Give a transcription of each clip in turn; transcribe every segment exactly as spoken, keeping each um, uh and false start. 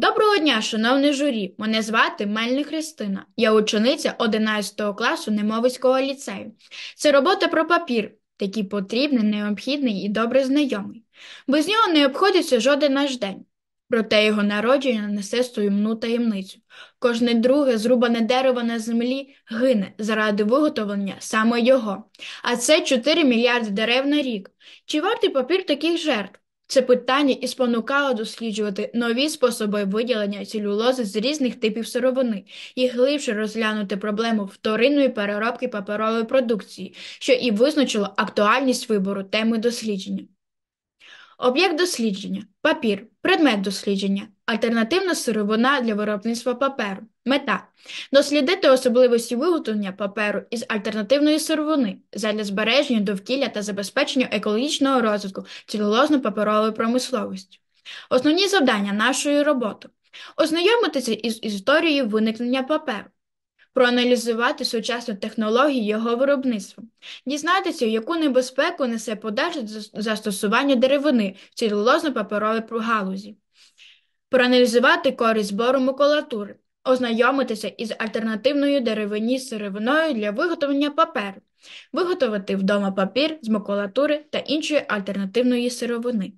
Доброго дня, шановне журі! Мене звати Мельник Христина. Я учениця одинадцятого класу Немовицького ліцею. Це робота про папір, такий потрібний, необхідний і добре знайомий. Без нього не обходиться жоден наш день. Проте його народження несе сумну таємницю. Кожне друге зрубане дерево на землі гине заради виготовлення саме його. А це чотири мільярди дерев на рік. Чи вартий папір таких жертв? Це питання і спонукало досліджувати нові способи виділення целюлози з різних типів сировини і глибше розглянути проблему вторинної переробки паперової продукції, що і визначило актуальність вибору теми дослідження. Об'єкт дослідження – папір, предмет дослідження, альтернативна сировина для виробництва паперу. Мета – дослідити особливості виготовлення паперу із альтернативної сировини задля збереження довкілля та забезпечення екологічного розвитку целюлозно-паперової промисловості. Основні завдання нашої роботи – ознайомитися із історією виникнення паперу, проаналізувати сучасну технологію його виробництва, дізнатися, яку небезпеку несе подальше застосування деревини в целюлозно-паперовій галузі, проаналізувати користь збору макулатури, ознайомитися із альтернативною деревині сировиною для виготовлення паперу, виготовити вдома папір з макулатури та іншої альтернативної сировини.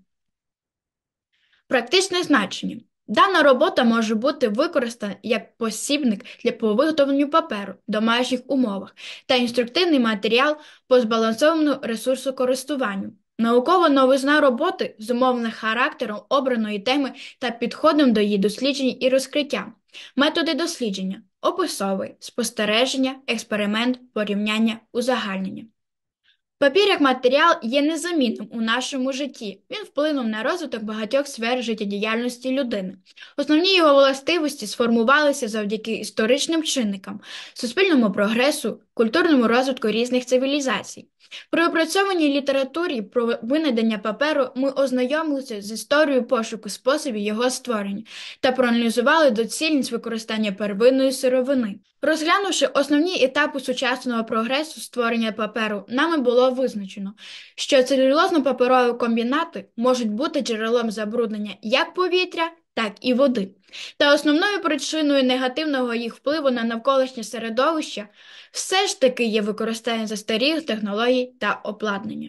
Практичне значення. Дана робота може бути використана як посібник для по виготовленню паперу в домашніх умовах та інструктивний матеріал по збалансованому ресурсокористуванню. Наукова новизна роботи зумовлена характером обраної теми та підходом до її дослідження і розкриття. Методи дослідження – описовий, спостереження, експеримент, порівняння, узагальнення. Папір як матеріал є незамінним у нашому житті. Він вплинув на розвиток багатьох сфер життєдіяльності людини. Основні його властивості сформувалися завдяки історичним чинникам, суспільному прогресу, культурному розвитку різних цивілізацій. При опрацьованій літературі про винайдення паперу ми ознайомилися з історією пошуку способів його створення та проаналізували доцільність використання первинної сировини. Розглянувши основні етапи сучасного прогресу створення паперу, нами було визначено, що целюлозно-паперові комбінати можуть бути джерелом забруднення як повітря, так і води. Та основною причиною негативного їх впливу на навколишнє середовище все ж таки є використання застарілих технологій та обладнання.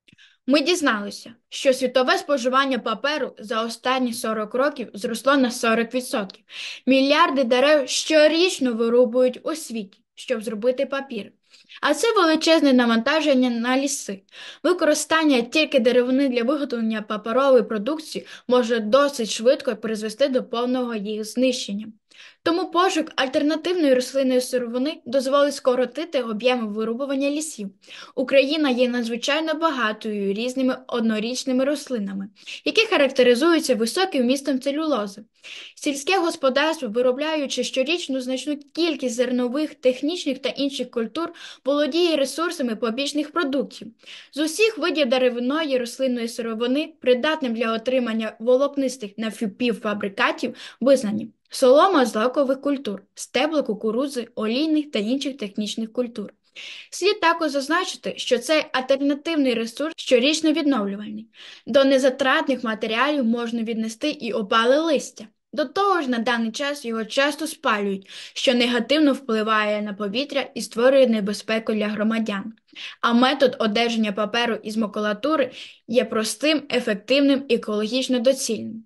Ми дізналися, що світове споживання паперу за останні сорок років зросло на сорок відсотків. Мільярди дерев щорічно вирубують у світі, щоб зробити папір. А це величезне навантаження на ліси. Використання тільки деревини для виготовлення паперової продукції може досить швидко призвести до повного їх знищення. Тому пошук альтернативної рослинної сировини дозволить скоротити об'єми вирубування лісів. Україна є надзвичайно багатою різними однорічними рослинами, які характеризуються високим вмістом целюлози. Сільське господарство, виробляючи щорічну значну кількість зернових, технічних та інших культур, володіє ресурсами побічних продуктів. З усіх видів деревної рослинної сировини, придатним для отримання волокнистих напівфабрикатів, визнані солома з лакових культур, стебла кукурудзи, олійних та інших технічних культур. Слід також зазначити, що цей альтернативний ресурс щорічно відновлювальний. До незатратних матеріалів можна віднести і опале листя. До того ж, на даний час його часто спалюють, що негативно впливає на повітря і створює небезпеку для громадян. А метод одержання паперу із макулатури є простим, ефективним і екологічно доцільним.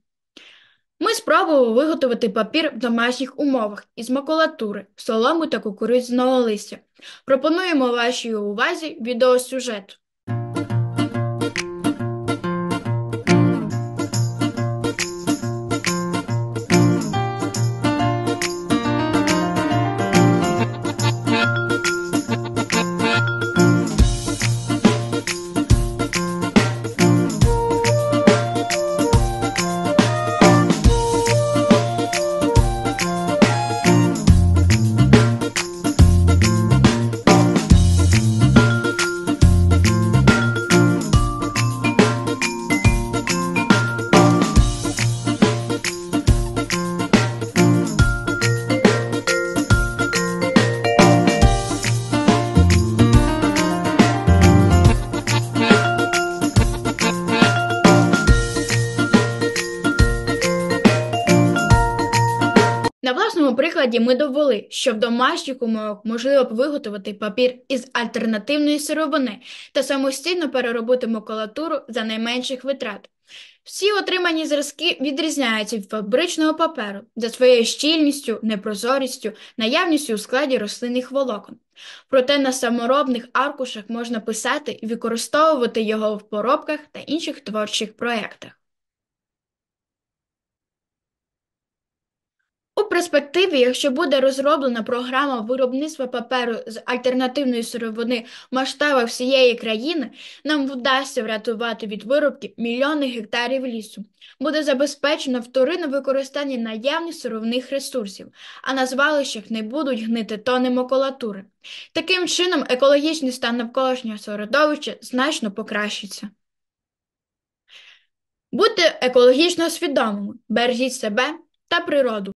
Ми спробували виготовити папір в домашніх умовах із макулатури, соломи та кукурудзяного листя. Пропонуємо вашій увазі відеосюжет. цьому прикладі ми довели, що в домашніх умовах можливо виготовити папір із альтернативної сировини та самостійно переробити макулатуру за найменших витрат. Всі отримані зразки відрізняються від фабричного паперу за своєю щільністю, непрозорістю, наявністю у складі рослинних волокон. Проте на саморобних аркушах можна писати і використовувати його в поробках та інших творчих проєктах. У перспективі, якщо буде розроблена програма виробництва паперу з альтернативної сировини в масштабах всієї країни, нам вдасться врятувати від вирубки мільйони гектарів лісу. Буде забезпечено вторинне використання наявних сировинних ресурсів, а на звалищах не будуть гнити тонни макулатури. Таким чином, екологічний стан навколишнього середовища значно покращиться. Будьте екологічно свідомими, бережіть себе та природу.